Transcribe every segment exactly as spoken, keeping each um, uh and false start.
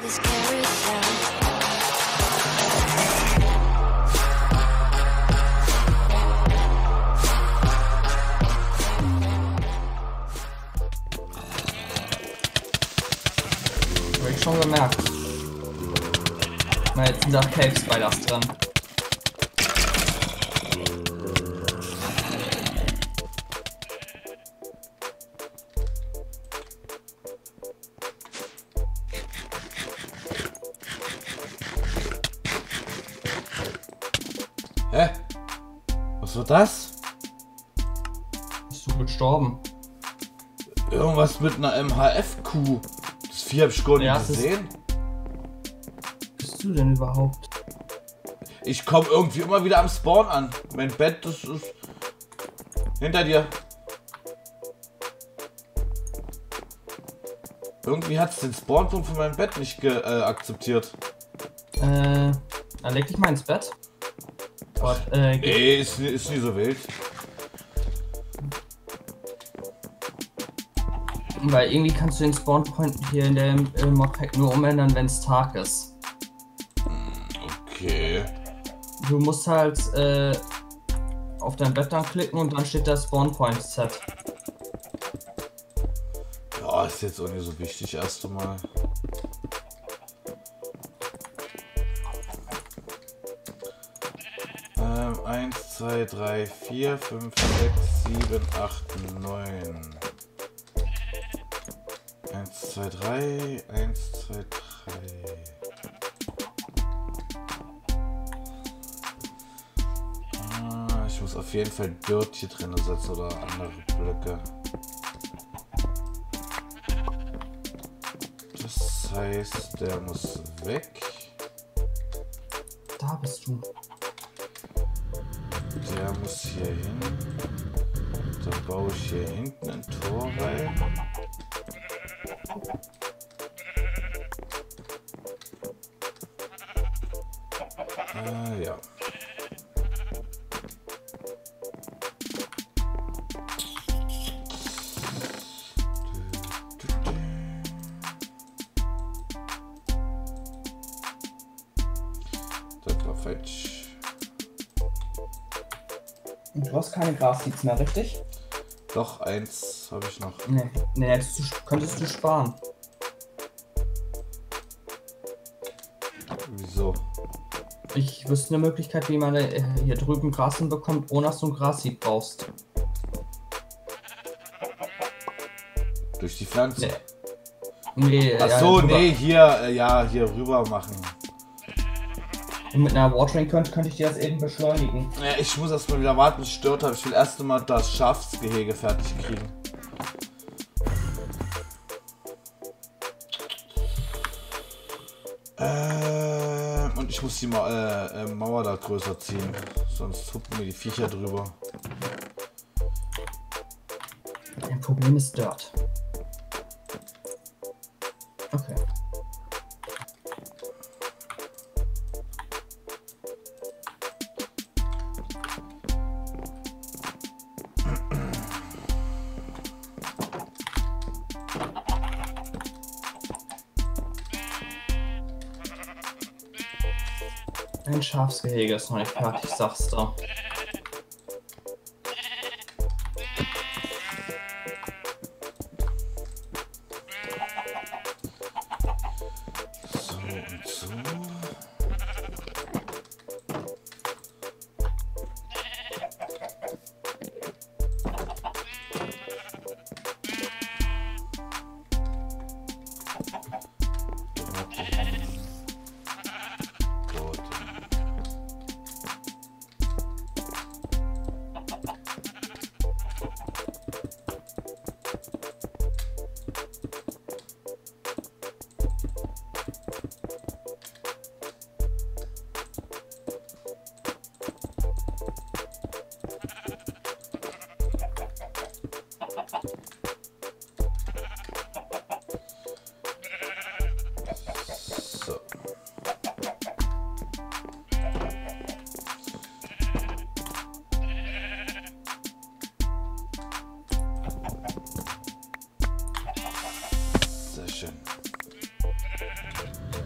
Hab ich schon gemerkt. Na, jetzt sind da Cave Spiders drin. Hä? Was war das? Bist du gestorben? Irgendwas mit einer M H F-Kuh. Das Vieh hab ich gar nicht Ja, gesehen. Was bist du denn überhaupt? Ich komme irgendwie immer wieder am Spawn an. Mein Bett, das ist hinter dir. Irgendwie hat es den Spawnpunkt von meinem Bett nicht ge äh, akzeptiert. Äh, dann leg dich mal ins Bett. Gott, äh, geht- Nee, ist, ist nie so wild. Weil irgendwie kannst du den Spawnpoint hier in dem äh, Modpack nur umändern, wenn es Tag ist. Okay. Du musst halt äh, auf dein Bett dann klicken und dann steht da Spawnpoint Set. Ja, ist jetzt auch nicht so wichtig erst einmal. Ähm, eins, zwei, drei, vier, fünf, sechs, sieben, acht, neun. eins, zwei, drei, eins, zwei, drei. Ah, ich muss auf jeden Fall Dirt hier drin setzen oder andere Blöcke. Das heißt, der muss weg. Da bist du. Der muss hier hin. Da baue ich hier hinten ein Tor rein. Ah, ja. Das war falsch. Und du hast keine Grasseeds mehr, richtig? Doch, eins habe ich noch. Nee, nee hättest du, könntest du sparen. Wieso? Ich wüsste eine Möglichkeit, wie man äh, hier drüben Gras hinbekommt, ohne dass du ein Grasseed brauchst. Durch die Pflanze? Nee. Nee, Ach ja, so, drüber. nee, hier, äh, ja, hier rüber machen. Und mit einer Watering könnte, könnte ich dir das eben beschleunigen. Ja, ich muss erstmal wieder warten, es stört habe. Ich will erst einmal das Schafsgehege fertig kriegen. Ähm, und ich muss die Ma äh, äh, Mauer da größer ziehen. Sonst hupen mir die Viecher drüber. Ein Problem ist Dirt. Okay. Ein Schafsgehege ist noch nicht fertig, sagst du. So und so. So. Sehr schön.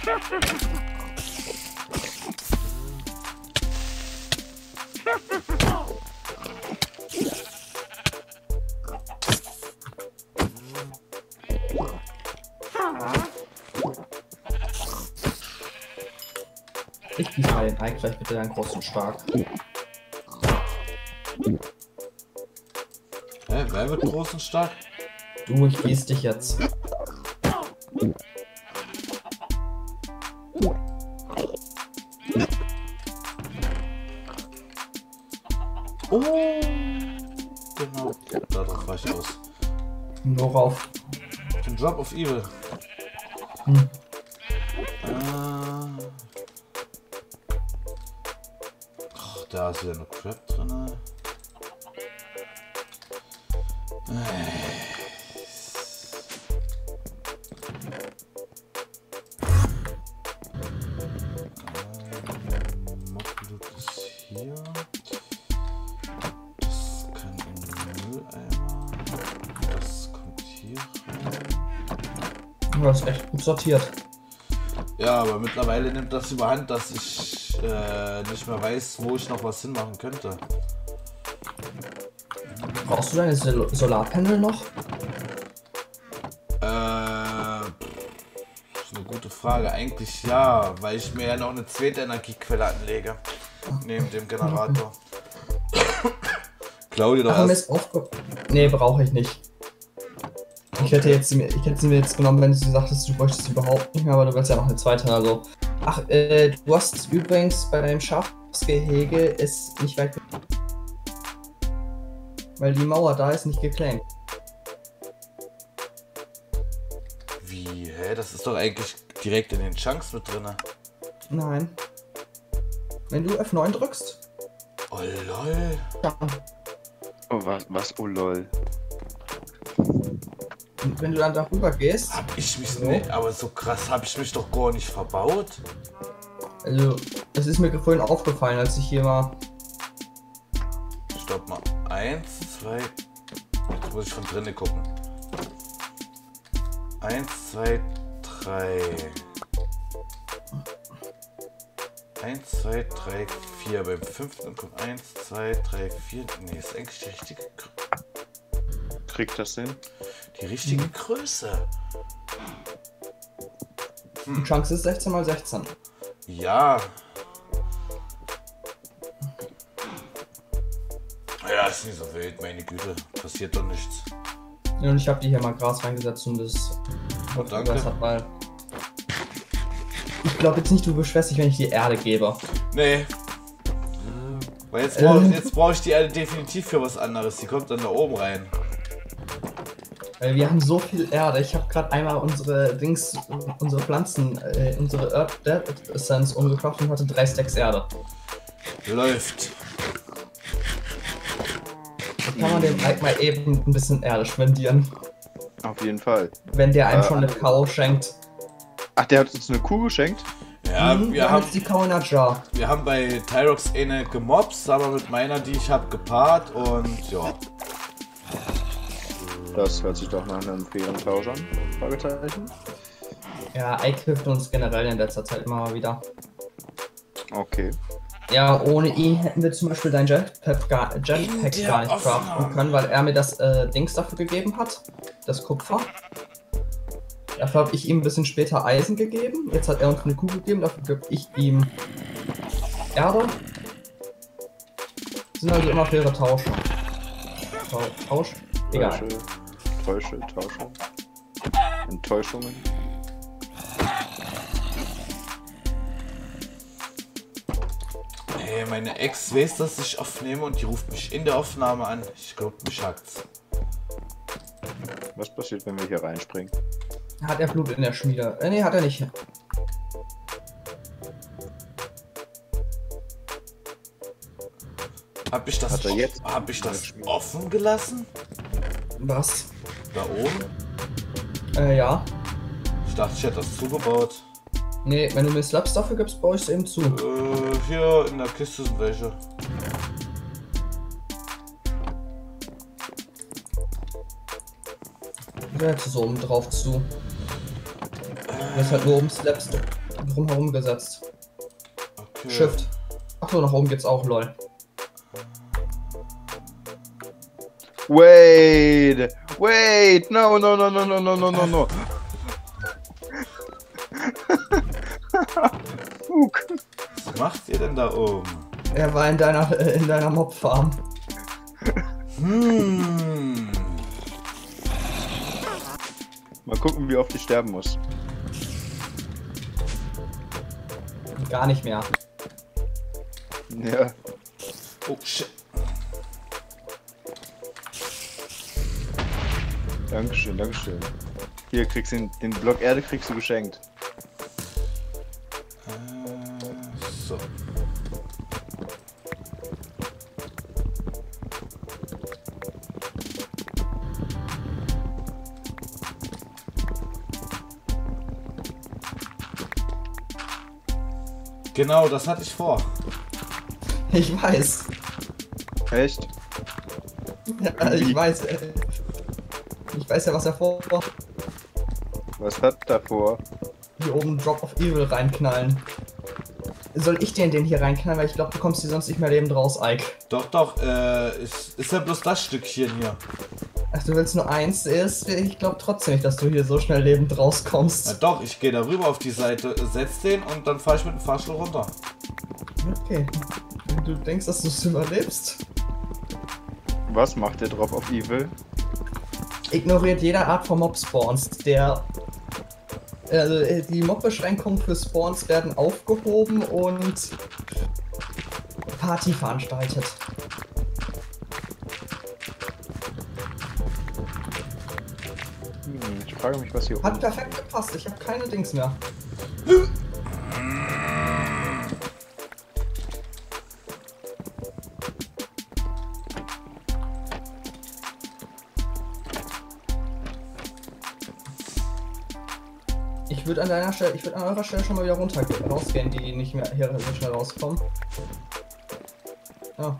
Ich gieße mal den Ei gleich bitte dann groß und stark. Hä, wer wird groß und stark? Du, ich gieße dich jetzt. Oh, genau. Darauf war ich aus. Worauf? Den Drop of Evil. Hm. Äh. Oh, da ist wieder eine Crab drin. Mockblut ist hier. Das kann in den Mülleimer. Das kommt hier rein. Du hast echt gut sortiert. Ja, aber mittlerweile nimmt das überhand, dass ich äh, nicht mehr weiß, wo ich noch was hinmachen könnte. Brauchst du deine Sol Solarpanel noch? Äh, ist eine gute Frage. Eigentlich ja, weil ich mir ja noch eine zweite Energiequelle anlege. Neben dem Generator. Claudia, du Ach, hast... Nee, brauche ich nicht. Ich hätte, jetzt, ich hätte sie mir jetzt genommen, wenn du sagtest, du bräuchtest sie überhaupt nicht mehr, aber du willst ja noch eine zweite, also. Ach, äh, du hast übrigens bei deinem Schafsgehege ist nicht weit. Weil die Mauer da ist nicht geclaimed. Wie? Hä? Das ist doch eigentlich direkt in den Chunks mit drin. Nein. Wenn du F neun drückst. Oh lol. Ja. Oh, was, was, oh lol. Und wenn du dann darüber gehst. Hab ich mich so. nicht, aber so krass habe ich mich doch gar nicht verbaut. Also, das ist mir vorhin aufgefallen, als ich hier war. Stopp mal. Eins, zwei. Jetzt muss ich von drinnen gucken. Eins, zwei, drei. Eins, zwei, drei, vier. Beim fünften kommt eins, zwei, drei, vier. Nee, ist eigentlich die richtige Größe. Kriegt das hin? Die richtige Größe. Hm. Die Chunks ist sechzehn mal sechzehn. Ja. Ja, ist nicht so wild, meine Güte. Passiert doch nichts. Ja, und ich habe die hier mal Gras reingesetzt und das. Oh, danke. Das hat mal. Ich glaube jetzt nicht, du beschwerst dich, wenn ich die Erde gebe. Nee. Weil jetzt brauche ich, brauch ich die Erde definitiv für was anderes. Die kommt dann da oben rein. Weil wir haben so viel Erde. Ich habe gerade einmal unsere Dings, unsere Pflanzen, äh, unsere Earth Dead Essence umgekocht und hatte drei Stacks Erde. Läuft. Da kann man dem Mike mal eben ein bisschen Erde spendieren. Auf jeden Fall. Wenn der einem äh, schon eine Cow schenkt. Ach, der hat uns eine Kuh geschenkt? Ja, Mhm, wir, haben, die Cow in der Jar. wir haben bei Tyrox eine gemobst, aber mit meiner, die ich habe, gepaart und ja. Das hört sich doch nach einem fairen Tausch an. Fragezeichen. Ja, Ike hilft uns generell in letzter Zeit immer mal wieder. Okay. Ja, ohne ihn hätten wir zum Beispiel dein Jetpack gar, Jetpack gar nicht craften können, weil er mir das äh, Dings dafür gegeben hat. Das Kupfer. Dafür habe ich ihm ein bisschen später Eisen gegeben. Jetzt hat er uns eine Kuh gegeben, dafür gebe ich ihm Erde. Das sind also immer faire Tausche. Tausch? Egal. Täusche, Täusche, Tausche. Enttäuschungen. Hey, meine Ex weiß, dass ich aufnehme und die ruft mich in der Aufnahme an. Ich glaube, mich hackt's. Was passiert, wenn wir hier reinspringen? Hat er Blut in der Schmiede? Äh, nee, hat er nicht. Hab ich das, Hat er jetzt? hab ich das offen gelassen? Was? Da oben? Äh, ja. Ich dachte, ich hätte das zugebaut. Nee, wenn du mir Slaps dafür gibst, baue ich es eben zu. Äh, hier in der Kiste sind welche. Der hätte so oben drauf zu. Das ist halt nur oben Slaps. drumherum gesetzt. Okay. Shift. Achso, nach oben geht's auch, lol. Wait! Wait! No, no, no, no, no, no, no, no, no. Fug. Was macht ihr denn da oben? Er war in deiner, äh, in deiner Mob-Farm. Hm. Mal gucken, wie oft ich sterben muss. Gar nicht mehr. Ja. Oh shit. Dankeschön, Dankeschön. Hier kriegst du den, den Block Erde kriegst du geschenkt. Äh, so. Genau, das hatte ich vor. Ich weiß. Echt? Ja, ich weiß. Äh, ich weiß ja, was er vorhat. Was hat davor? Hier oben Drop of Evil reinknallen. Soll ich den den hier reinknallen? Weil ich glaube, du kommst hier sonst nicht mehr lebend raus, Ike. Doch, doch, äh, ist, ist ja bloß das Stückchen hier. Ach, du willst nur eins? Ist, ich glaube trotzdem nicht, dass du hier so schnell lebend rauskommst. Na doch, ich gehe da rüber auf die Seite, setz den und dann fahre ich mit dem Fahrstuhl runter. Okay. Wenn du denkst, dass du es überlebst? Was macht der Drop of Evil? Ignoriert jede Art von Mob-Spawns. Der... Also, die Mob-Beschränkungen für Spawns werden aufgehoben und Party veranstaltet. Hm, ich frage mich, was hier Hat oben... perfekt gepasst, ich habe keine Dings mehr. Ich würde an deiner Stelle, ich würde an eurer Stelle schon mal wieder runtergehen, rausgehen, die nicht mehr hier so schnell rauskommen. Ja.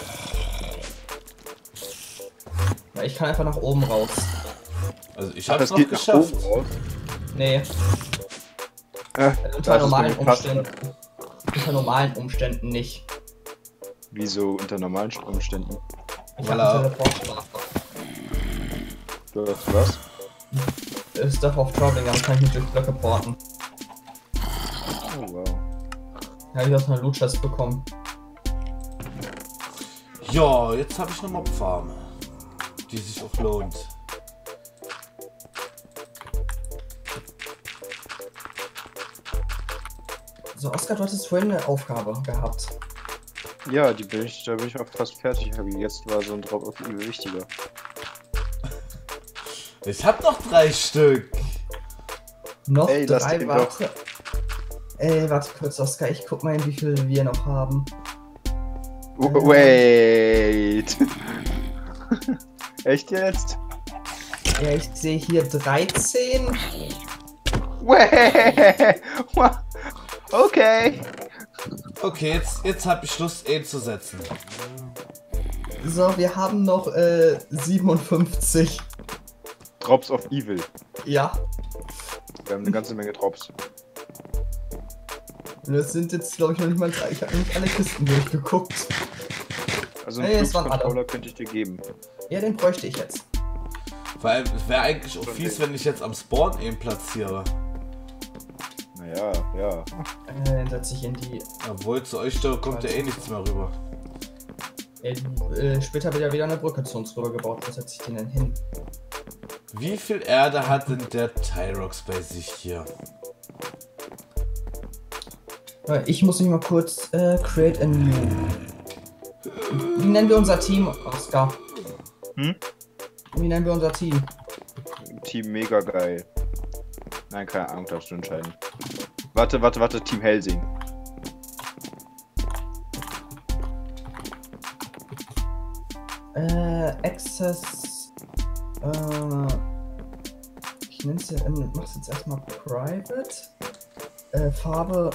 Ja, ich kann einfach nach oben raus. Also ich Ach, hab's das noch geht nach geschafft. oben raus? Nee, Äh, unter das ist normalen mir fast- Umständen. Unter normalen Umständen nicht. Wieso unter normalen Umständen? Ich Voilà. hab einen Teleport. Du hast was? Stuff of Traveling, dann kann ich mich durch Blöcke porten. Oh wow. Da habe ich aus einer Loot Chest bekommen. Ja, jetzt habe ich eine Mobfarm, die sich auch lohnt. So, Oskar, du hattest vorhin eine Aufgabe gehabt. Ja, die bin ich, da bin ich auch fast fertig. Aber jetzt war so ein Drop of Evil wichtiger. Ich hab noch drei Stück. Noch Ey, lass drei, den warte. Ey, warte kurz, Oskar, ich guck mal, wie viel wir noch haben. W wait! Echt jetzt? Ja, ich sehe hier dreizehn. Wait! Okay! Okay, jetzt, jetzt habe ich Lust, E zu setzen. So, wir haben noch äh, siebenundfünfzig. Drops of Evil. Ja. Wir haben eine ganze Menge Drops. Das sind jetzt, glaube ich, noch nicht mal. Ich habe nicht alle Kisten durchgeguckt. Also einen Hey, es waren alle. Controller könnte ich dir geben. Ja, den bräuchte ich jetzt. Weil es wäre eigentlich auch fies, wenn ich jetzt am Spawn eben platziere. Naja, ja. Äh, den setze ich in die. Obwohl zu euch da kommt ja eh nichts mehr rüber. Äh, äh, später wird ja wieder eine Brücke zu uns rüber gebaut. Wo setze ich den denn hin? Wie viel Erde hat denn der Tyrox bei sich hier? Äh, Ich muss mich mal kurz äh, create a new. Wie nennen wir unser Team, Oskar? Hm? Wie nennen wir unser Team? Team mega geil. Nein, keine Ahnung, darfst du entscheiden. Warte, warte, warte, Team Helsing. Äh, Access. Äh, ich nenne es ja, ähm, mach's jetzt erstmal Private. Äh, Farbe.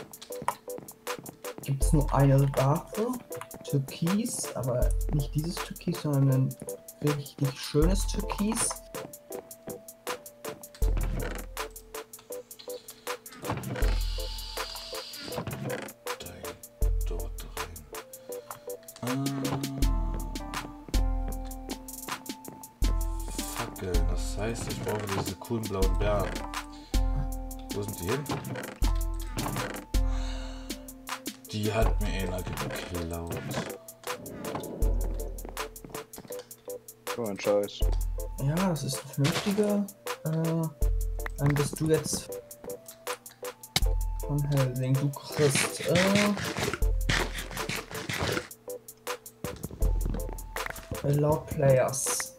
Gibt es nur eine Waffe? Türkis, aber nicht dieses Türkis, sondern ein richtig schönes Türkis. Scheiße, ich brauche diese coolen blauen Bären. Wo sind die hin? Die hat mir einer geklaut. So ein Scheiß. Ja, das ist eine vernünftige. Äh, dann bist du jetzt von Helsing. Du kriegst äh, Allow Players.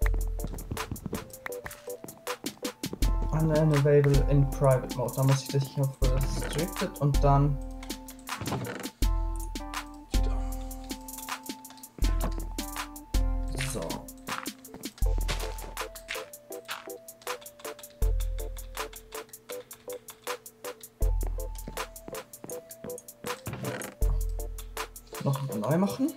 Unavailable in Private Mode. Da muss ich das hier auf Restricted und dann. So. Noch neu machen.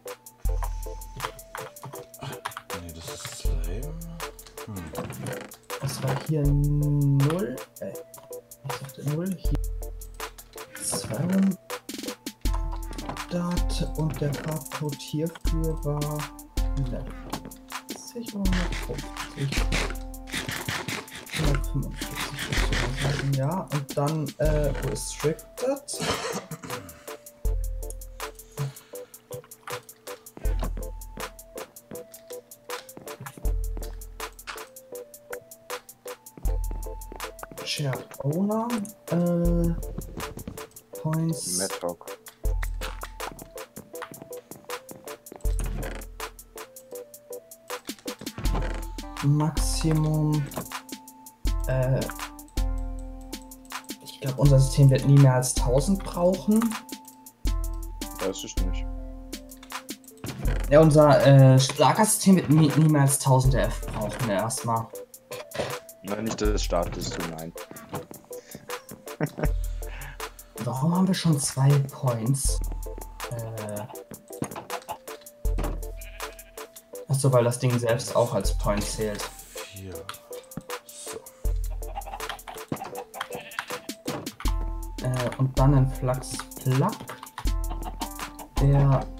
Nee, das ist Slime. Hm. Das war hier null. Äh, ich sagte null. Hier zweihundert. Und der Farbcode hierfür war hundertvierzig oder hundertfünfzig? hundertfünfundvierzig. Ja, und dann äh, Restricted. Shared Owner, äh, Points. Madhawk. Maximum. Äh, ich glaube, unser System wird nie mehr als tausend brauchen. Weiß ich nicht. Ja, unser äh, Lagersystem wird nie, nie mehr als tausend F brauchen erstmal. Nein, nicht das Startsystem, nein. Warum haben wir schon zwei Points? Äh. Achso, weil das Ding selbst auch als Point zählt. Vier. So. Äh, und dann ein Flux Plug. Der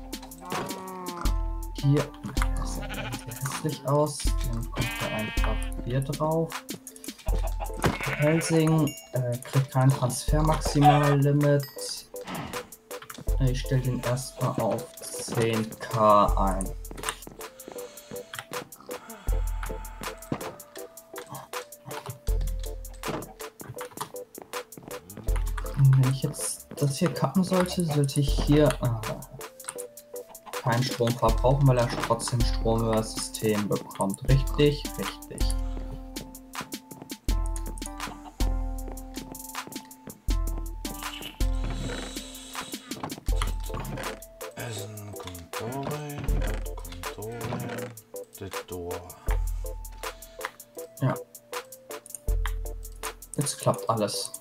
hier. Das sieht hässlich aus. Dann kommt da einfach hier drauf. Helsing äh, kriegt kein Transfermaximallimit. Ich stelle den erstmal auf zehn K ein. Und wenn ich jetzt das hier kappen sollte, sollte ich hier äh, keinen Strom verbrauchen, weil er trotzdem Strom über das System bekommt. Richtig, richtig. Ja. Jetzt klappt alles.